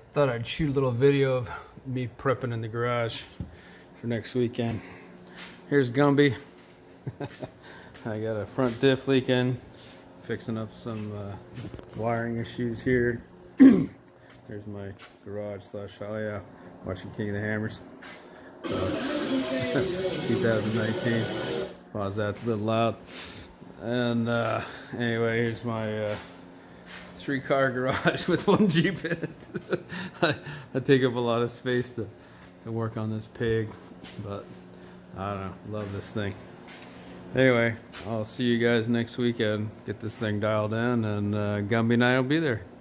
Thought I'd shoot a little video of me prepping in the garage for next weekend. Here's Gumby. I got a front diff leaking, fixing up some wiring issues here. There's my garage slash, oh yeah, watching King of the Hammers. 2019. Pause, that's a little loud. And anyway, here's my 3-car garage with 1 Jeep in it. I take up a lot of space to work on this pig, but I don't know, love this thing. Anyway, I'll see you guys next weekend. Get this thing dialed in, and Gumby and I will be there.